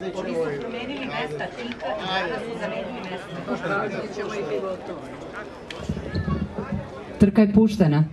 Ovi su promenili mesta, Tika i Draga su zamenili mesta. Trka je puštena.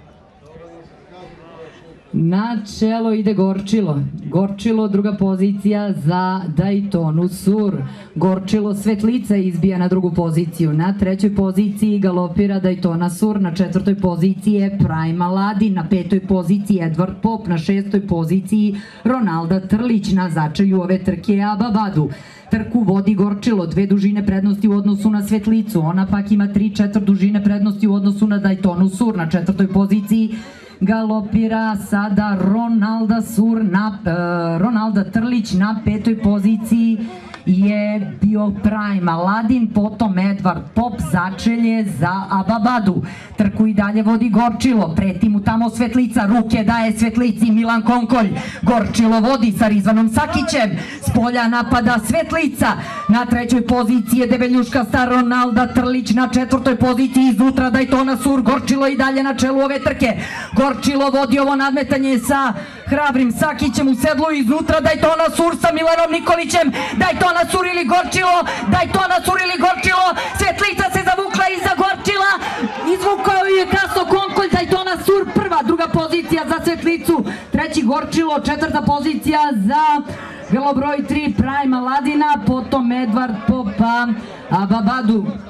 Na čelo ide Gorčilo. Gorčilo, druga pozicija za Daytonu Sur. Gorčilo Svetlica izbija na drugu poziciju. Na trećoj poziciji galopira Daytona Sur. Na četvrtoj poziciji je Prime Aladin. Na petoj poziciji Edward Pop. Na šestoj poziciji Ronalda Trlić. Na začelju ove trke je Ababadu. Trku vodi Gorčilo, 2 dužine prednosti u odnosu na Svetlicu. Ona pak ima 3/4 dužine prednosti u odnosu na Daytonu Sur. Na četvrtoj poziciji galopira sada Ronalda Trlić. Na petoj poziciji je bio Prime Aladin, potom Edward Pop, začelje za Ababadu. Trku i dalje vodi Gorčilo, preti mu tamo Svetlica, ruke daje Svetlici Milan Konkolj. Gorčilo vodi sa Rizvanom Sakićem, s polja napada Svetlica. Na trećoj poziciji je debeljuška star Ronalda Trlić, na četvrtoj poziciji iznutra Daytona Sur. Gorčilo i dalje na čelu ove trke. Gorčilo vodi ovo nadmetanje sa hrabrim Sakićem u sedlu, iznutra Daytona Sur sa Milanom Nikolićem. Daytona Sur ili Gorčilo, Daytona Sur ili Gorčilo, Svetlica se zavukla iza Gorčila, izvukao je kasno Konkolj. Daytona Sur prva, druga pozicija za Svetlicu, treći Gorčilo, četvrta pozicija za grlo broj 3 Prime Aladina, potom Edward Popa Ababadu.